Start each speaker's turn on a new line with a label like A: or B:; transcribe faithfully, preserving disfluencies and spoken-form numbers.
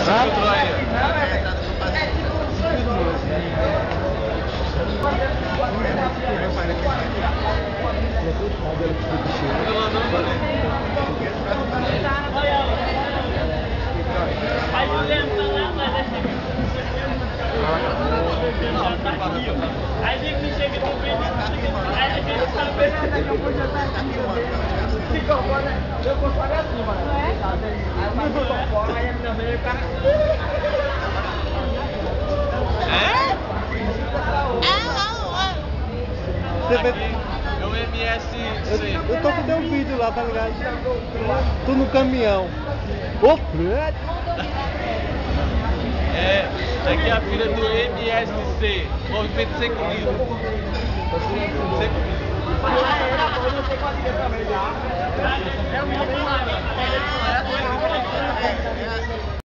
A: encontrou aí.
B: Aí tem que chegar no meio, aí a gente tá vendo daqui a pouco já tá aqui. Fica fora, eu vou pagar assim, mano. Não é? Aí o bagulho ficou fora, aí a minha mãe tá.
A: Você vê... É o M S C.
C: Eu, eu tô com teu vídeo lá, tá ligado? Tô no caminhão. Ô,
A: É, aqui é a filha do M S C, Movimento Sem Comida. Sem comida.
B: É o meu.